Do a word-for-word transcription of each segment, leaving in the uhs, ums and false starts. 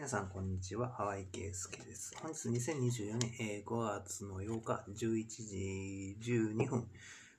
皆さん、こんにちは。ハワイケイスケです。本日にせんにじゅうよねん、えー、ごがつのようか、じゅういちじじゅうにふん、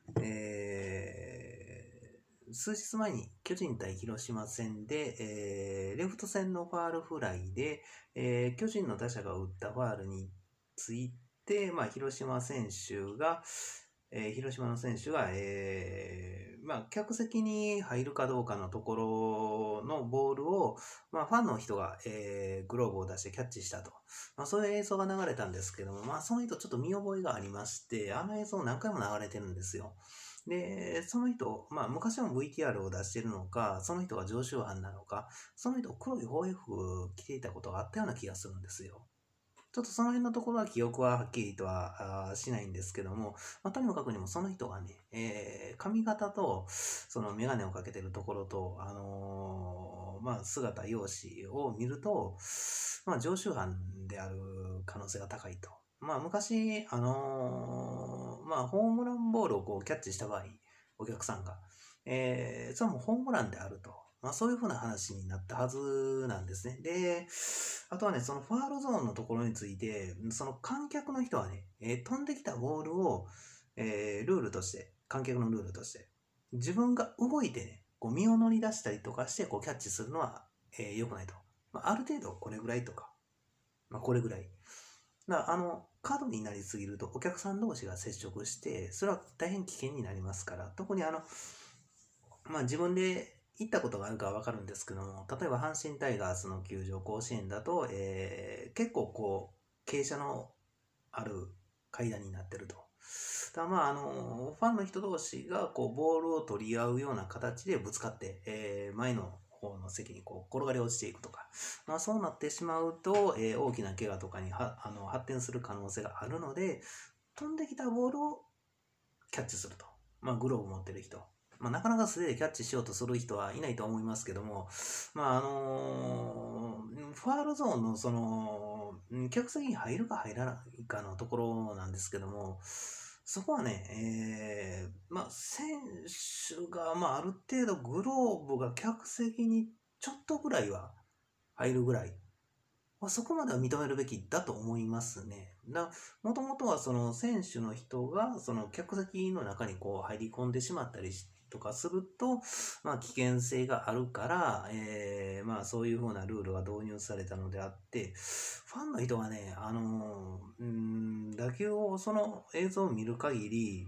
えー、数日前に巨人対広島戦で、えー、レフト線のファールフライで、えー、巨人の打者が打ったファールについて、まあ、広島選手が、えー、広島の選手が、えーまあ、客席に入るかどうかのところのボールを、まあ、ファンの人が、えー、グローブを出してキャッチしたと。まあ、そういう映像が流れたんですけども、まあ、その人ちょっと見覚えがありまして、あの映像何回も流れてるんですよ。で、その人、まあ、昔の ブイティーアール を出してるのか、その人が常習犯なのか、その人黒い防衛服着ていたことがあったような気がするんですよ。ちょっとその辺のところは記憶ははっきりとはしないんですけども、まあ、とにもかくにもその人がね、えー、髪型とそのメガネをかけてるところと、あのー、まあ、姿、容姿を見ると、まあ、常習犯である可能性が高いと。まあ、昔、あのー、まあ、ホームランボールをこうキャッチした場合、お客さんが、えー、それもホームランであると。まあ、そういうふうな話になったはずなんですね。で、あとはね、そのファールゾーンのところについて、その観客の人はね、えー飛んできたボールを、えールールとして、観客のルールとして、自分が動いてね、こう身を乗り出したりとかしてこうキャッチするのは、えー良くないと。まあ、ある程度これぐらいとか、まあ、これぐらい。だからあの、過度になりすぎるとお客さん同士が接触して、それは大変危険になりますから、特にあの、まあ自分で行ったことがあるかはわかるんですけども、例えば阪神タイガースの球場甲子園だと、えー結構こう、傾斜のある階段になってると。だからまああの、ファンの人同士がこう、ボールを取り合うような形でぶつかって、えー前の方の席にこう転がり落ちていくとか、まあ、そうなってしまうと、えー大きな怪我とかにはあの発展する可能性があるので、飛んできたボールをキャッチすると。まあ、グローブ持ってる人。まあ、なかなか素手でキャッチしようとする人はいないと思いますけども、まあ、あのーファールゾーンの、その、客席に入るか入らないかのところなんですけども、そこはね、えー、まあ、選手が、まあ、ある程度グローブが客席にちょっとぐらいは入るぐらい、まあ、そこまでは認めるべきだと思いますね。だもともとはその選手の人がその客席の中にこう入り込んでしまったりとかすると、まあ、危険性があるから、えーまあ、そういうふうなルールが導入されたのであって、ファンの人がね、あのー、うーん、打球をその映像を見る限り、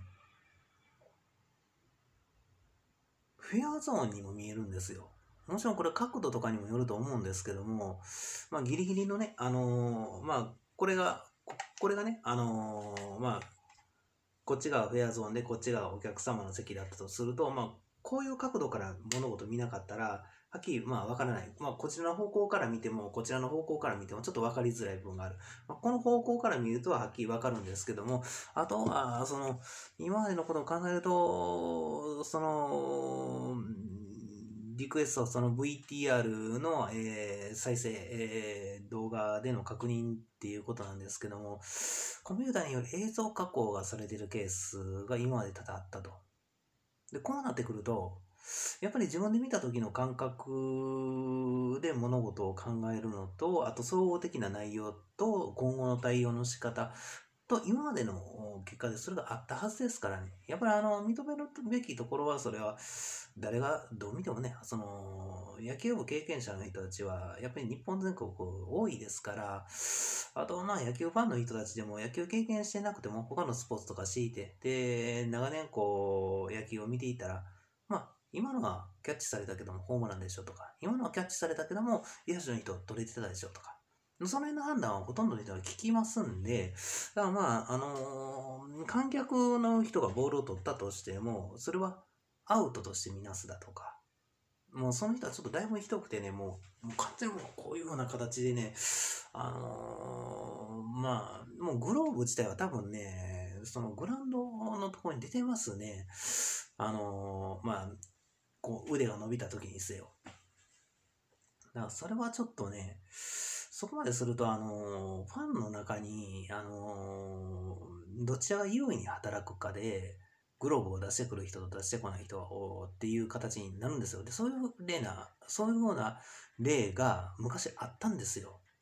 フェアゾーンにも見えるんですよ。もちろんこれ角度とかにもよると思うんですけども、まあギリギリのね、あのーまあこれが、ここれがね、あのーまあこっちがフェアゾーンでこっちがお客様の席だったとすると、まあこういう角度から物事見なかったら、はっきりまあわからない。まあこちらの方向から見ても、こちらの方向から見てもちょっとわかりづらい部分がある。まあ、この方向から見るとはっきりわかるんですけども、あとは、その、今までのことを考えると、その、リクエスト、その ブイティーアール の、えー再生、えー動画での確認っていうことなんですけども、コンピューターによる映像加工がされているケースが今まで多々あったと。で、こうなってくると、やっぱり自分で見た時の感覚で物事を考えるのと、あと総合的な内容と今後の対応の仕方と今までの結果でそれがあったはずですからね。やっぱりあの認めるべきところはそれは誰がどう見てもね、その野球部経験者の人たちはやっぱり日本全国多いですから、あとまあ野球ファンの人たちでも野球経験してなくても他のスポーツとかしていて、で、長年こう野球を見ていたら、まあ今のはキャッチされたけどもホームランでしょとか、今のはキャッチされたけども野手の人取れてたでしょとか、その辺の判断はほとんどの人が聞きますんで、だからまあ、あのー観客の人がボールを取ったとしても、それはアウトとしてみなすだとか、もうその人はちょっとだいぶひどくてね、もう、もう完全にもうこういうような形でね、あのーまあ、もうグローブ自体は多分ね、そのグラウンドのところに出てますね。あのーまあ、こう腕が伸びた時にせよ。だからそれはちょっとね、そこまですると、あのーファンの中に、あのーどちらが優位に働くかで、グローブを出してくる人と出してこない人をっていう形になるんですよ。で、そういう例な、そういうような例が昔あったんですよ。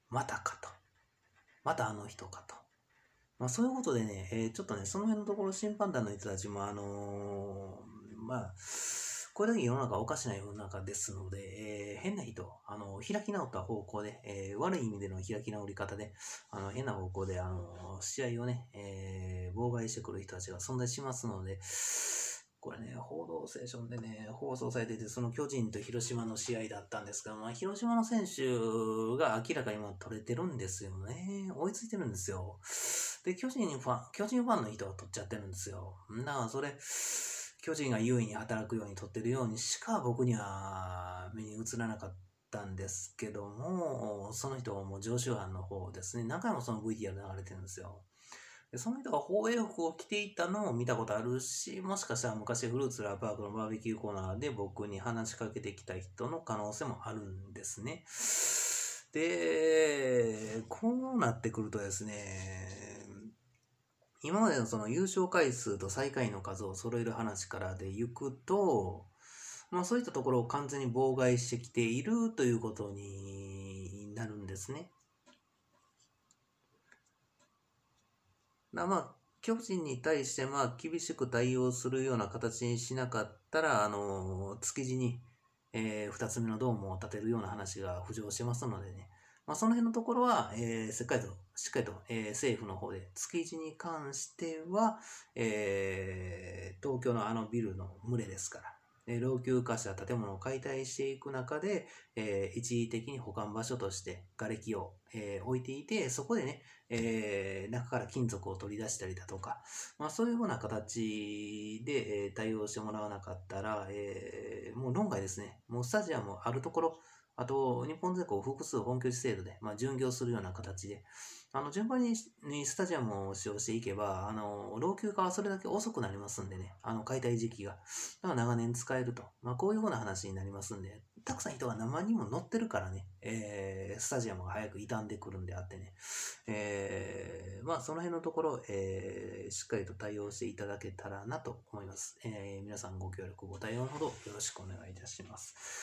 またかと。またあの人かと。まあそういうことでね、えーちょっとね、その辺のところ審判団の人たちも、あのーまあ、これだけ世の中おかしな世の中ですので、えー変な人、あの開き直った方向で、えー悪い意味での開き直り方で、あの変な方向で、あの試合をね、えー妨害してくる人たちが存在しますので、これね、報道ステーションでね、放送されてて、その巨人と広島の試合だったんですけど、まあ、広島の選手が明らかに今取れてるんですよね。追いついてるんですよ。で、巨人ファン、巨人ファンの人が取っちゃってるんですよ。だからそれ、巨人が優位に働くように取ってるようにしか僕には目に映らなかったんですけども、その人はもう常習犯の方ですね。何回もその ブイティーアール 流れてるんですよ。でその人が放映服を着ていたのを見たことあるし、もしかしたら昔フルーツラーパークのバーベキューコーナーで僕に話しかけてきた人の可能性もあるんですね。で、こうなってくるとですね、今までのその優勝回数と最下位の数を揃える話からでいくと、まあそういったところを完全に妨害してきているということになるんですね。まあ、巨人に対してまあ厳しく対応するような形にしなかったら、あの築地に、えー、ふたつめのドームを建てるような話が浮上しますのでね、まあ、その辺のところは、えー、しっかりと、しっかりと、えー、政府の方で、築地に関しては、えー、東京のあのビルの群れですから、えー、老朽化した建物を解体していく中で、えー、一時的に保管場所として瓦礫を、えー、置いていて、そこでね、えー、中から金属を取り出したりだとか、まあ、そういうような形で、えー、対応してもらわなかったら、えー、もう論外ですね。もうスタジアムあるところ、あと日本全国複数本拠地制度で、まあ、巡業するような形で、あの順番にスタジアムを使用していけば、あの老朽化はそれだけ遅くなりますんでね、あの解体時期が。だから長年使えると。まあ、こういうような話になりますんで、たくさん人が何万人も乗ってるからね、えー、スタジアムが早く傷んでくるんであってね、えー、まあその辺のところ、えー、しっかりと対応していただけたらなと思います。えー、皆さんご協力ご対応のほどよろしくお願いいたします。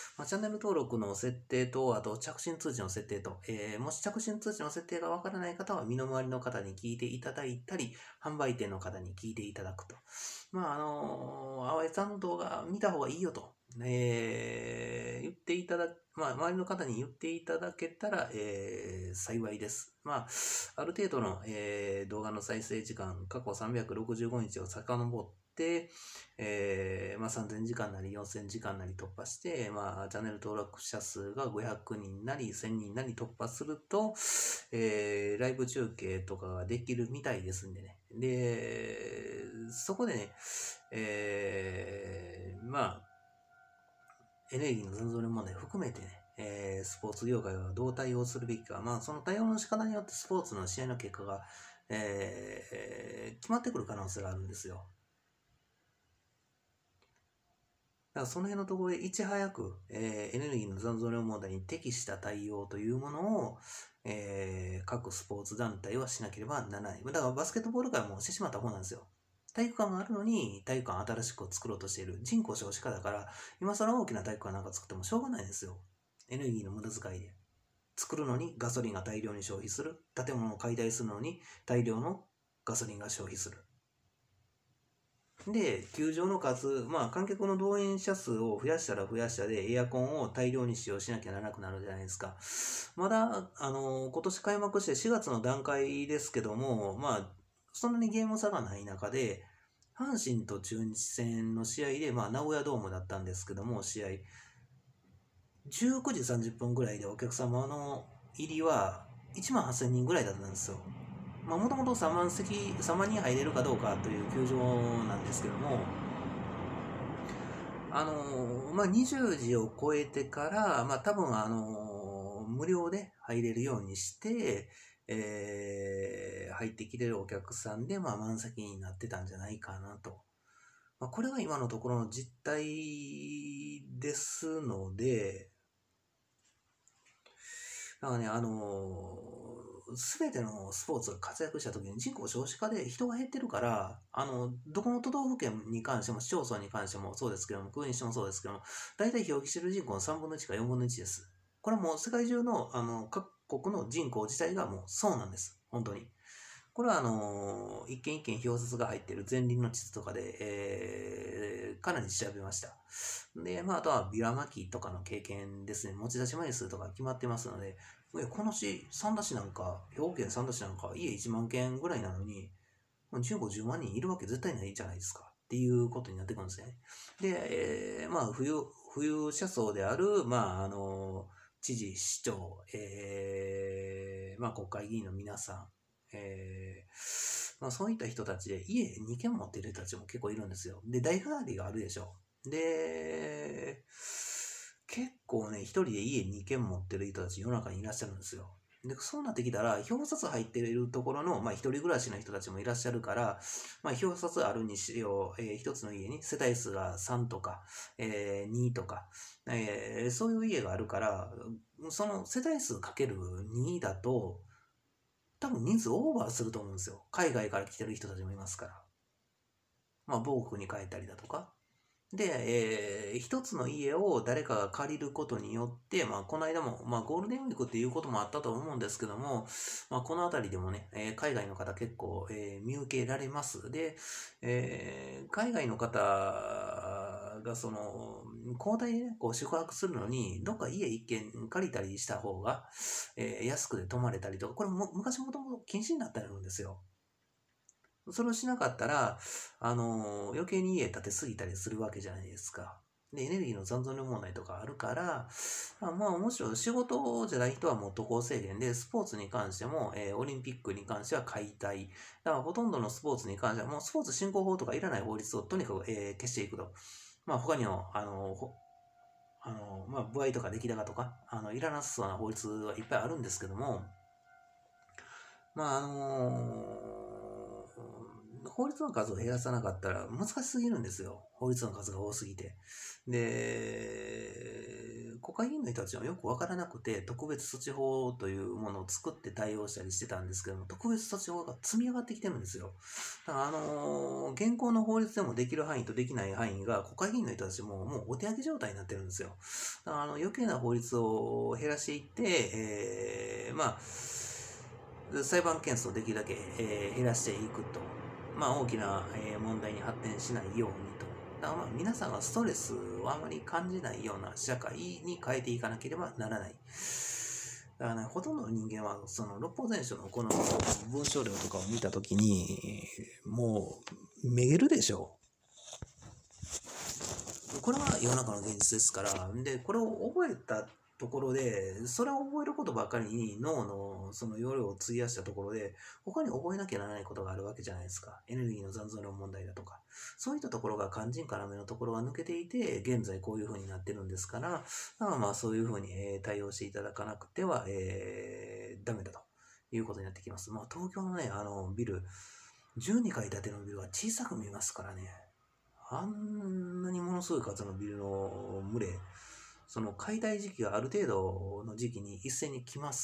まあ、チャンネル登録の設定と、あと着信通知の設定と、えー、もし着信通知の設定がわからない方は身の回りの方に聞いていただいたり、販売店の方に聞いていただくと。まああのー、淡井さんの動画見た方がいいよと。えー、言っていただ、まあ、周りの方に言っていただけたら、えー、幸いです。まあ、ある程度の、えー、動画の再生時間、過去さんびゃくろくじゅうごにちを遡って、えーまあ、さんぜんじかんなりよんせんじかんなり突破して、まあ、チャンネル登録者数がごひゃくにんなりせんにんなり突破すると、えー、ライブ中継とかができるみたいですんでね。で、そこでね、えー、まあ、エネルギーの残存問題含めてね、えー、スポーツ業界はどう対応するべきか、まあ、その対応の仕方によってスポーツの試合の結果が、えー、決まってくる可能性があるんですよ。だからその辺のところでいち早く、えー、エネルギーの残存量問題に適した対応というものを、えー、各スポーツ団体はしなければならない。だからバスケットボール界もしてしまった方なんですよ。体育館があるのに体育館新しく作ろうとしている。人口少子化だから、今更大きな体育館なんか作ってもしょうがないんですよ。エネルギーの無駄遣いで。作るのにガソリンが大量に消費する。建物を解体するのに大量のガソリンが消費する。で、球場の数、まあ観客の動員者数を増やしたら増やしたでエアコンを大量に使用しなきゃならなくなるじゃないですか。まだ、あの、今年開幕してしがつの段階ですけども、まあ、そんなにゲーム差がない中で、阪神と中日戦の試合で、まあ名古屋ドームだったんですけども、試合、じゅうくじさんじゅっぷんぐらいでお客様の入りはいちまんはっせんにんぐらいだったんですよ。まあ、もともとさんまん席、さんまんにん入れるかどうかという球場なんですけども、あのー、まあ、にじゅうじを超えてから、まあ、多分、あのー、無料で入れるようにして、えー、入ってきてるお客さんで、まあ、満席になってたんじゃないかなと。まあ、これが今のところの実態ですので、だからね、あのすべてのスポーツが活躍した時に人口少子化で人が減ってるから、あの、どこの都道府県に関しても、市町村に関してもそうですけども、区にしてもそうですけども、大体表記してる人口のさんぶんのいちかよんぶんのいちです。これはもう世界中の、あの、各国の人口自体がもうそうなんです。本当に。これはあのー一件一件表札が入っている前輪の地図とかで、えーかなり調べました。で、まあ、あとはビラ巻きとかの経験ですね。持ち出し枚数とか決まってますので、この市、三田市なんか、兵庫県三田市なんか、家いちまん軒ぐらいなのに、じゅうご、じゅうまん人いるわけ絶対ないじゃないですか。っていうことになってくるんですね。で、えーまあ、冬、冬車窓である、まあ、あの、知事、市長、えーまあ、国会議員の皆さん、えーまあ、そういった人たちで家に軒持っている人たちも結構いるんですよ。で、代替わりがあるでしょ。で、結構ね、一人で家に軒持ってる人たち世の中にいらっしゃるんですよ。で、そうなってきたら、表札入っているところの、まあ、一人暮らしの人たちもいらっしゃるから、まあ、表札あるにしよう、えー一つの家に世帯数がさんとか、えーにとか、えーそういう家があるから、その世帯数かけるにだと、多分人数オーバーすると思うんですよ。海外から来てる人たちもいますから。まあ、母国に帰ったりだとか。で、えー一つの家を誰かが借りることによって、まあ、この間も、まあ、ゴールデンウィークっていうこともあったと思うんですけども、まあ、この辺りでもね、えー海外の方結構、えー見受けられます。で、えー海外の方が、その、交代でね、こう宿泊するのに、どっか家一軒借りたりした方が、えー安くで泊まれたりとか、これも昔もともと禁止になってるんですよ。それをしなかったら、あのー余計に家建てすぎたりするわけじゃないですか。で、エネルギーの残存量問題とかあるから、まあ、まあ、もちろん仕事じゃない人はもう渡航制限で、スポーツに関しても、えーオリンピックに関しては解体。だからほとんどのスポーツに関しては、もうスポーツ振興法とかいらない法律をとにかく、えー消していくと。まあ、他にも、あのーあのーまあ、部合とか出来高とか、あの、いらなさそうな法律はいっぱいあるんですけども、まあ、あのー法律の数を減らさなかったら難しすぎるんですよ。法律の数が多すぎて。で、国会議員の人たちはよくわからなくて、特別措置法というものを作って対応したりしてたんですけども、特別措置法が積み上がってきてるんですよ。だから、あのー現行の法律でもできる範囲とできない範囲が、国会議員の人たちももうお手上げ状態になってるんですよ。だから、あの、余計な法律を減らしていって、えー、まあ、裁判件数をできるだけ、えー減らしていくと、まあ、大きな、えー問題に発展しないようにと。だからまあ皆さんがストレスをあまり感じないような社会に変えていかなければならない。だからね、ほとんどの人間は、その六法全書のこの文章量とかを見たときに、もう、めげるでしょう。これは世の中の現実ですから、で、これを覚えたところで、それを覚えることばかりに脳のその容量を費やしたところで、他に覚えなきゃならないことがあるわけじゃないですか。エネルギーの残存量問題だとか。そういったところが肝心要のところが抜けていて、現在こういう風になってるんですから、まあまあそういう風にえー対応していただかなくては、えー、ダメだということになってきます。まあ東京のね、あのビル、じゅうにかい建てのビルは小さく見えますからね。あんなにものすごい数のビルの群れ、その解体時期がある程度の時期に一斉に来ます。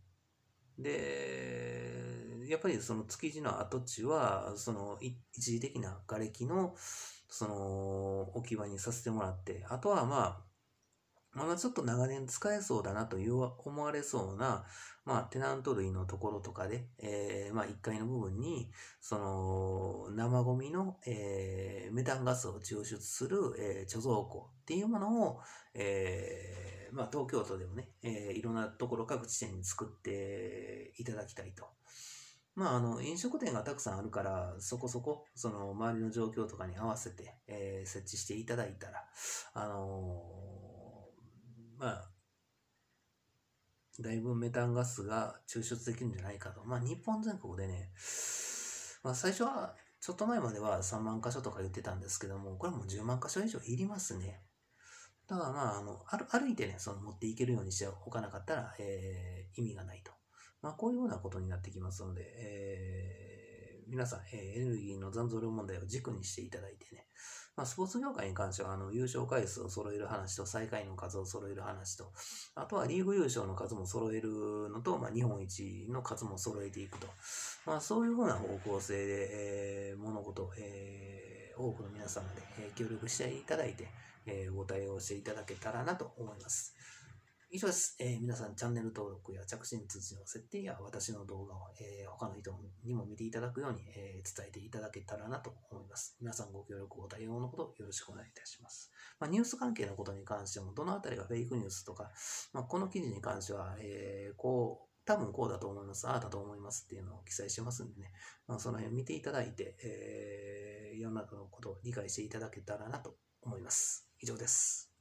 で、やっぱりその築地の跡地は、そのい一時的な瓦礫のその置き場にさせてもらって、あとはまあ、まだちょっと長年使えそうだなという思われそうな、まあ、テナント類のところとかで、えーまあ、いっかいの部分に、その、生ゴミの、えーメタンガスを抽出する、えー貯蔵庫っていうものを、えーまあ、東京都でもね、えーいろんなところ各地点に作っていただきたいと。まあ、あの、飲食店がたくさんあるから、そこそこ、その、周りの状況とかに合わせて、えー設置していただいたら、あのーまあ、だいぶメタンガスが抽出できるんじゃないかと。まあ、日本全国でね、まあ、最初は、ちょっと前まではさんまん箇所とか言ってたんですけども、これもじゅうまん箇所以上いりますね。だからまあ、あの、歩歩いてね、その持っていけるようにしておかなかったら、えー意味がないと。まあ、こういうようなことになってきますので、えー皆さん、えーエネルギーの残存量問題を軸にしていただいてね、まあ、スポーツ業界に関しては、あの、優勝回数を揃える話と、最下位の数を揃える話と、あとはリーグ優勝の数も揃えるのと、まあ、日本一の数も揃えていくと。まあ、そういうふうな方向性で、えー物事、えー多くの皆様で、えー協力していただいて、えーご対応していただけたらなと思います。 以上です。えー皆さん、チャンネル登録や着信通知の設定や私の動画を、えー他の人にも見ていただくように、えー伝えていただけたらなと思います。皆さんご協力、ご対応のほどよろしくお願いいたします。まあ、ニュース関係のことに関しても、どのあたりがフェイクニュースとか、まあ、この記事に関しては、えーこう、多分こうだと思います、ああだと思いますっていうのを記載してますんでね、まあ、その辺見ていただいて、えー世の中のことを理解していただけたらなと思います。以上です。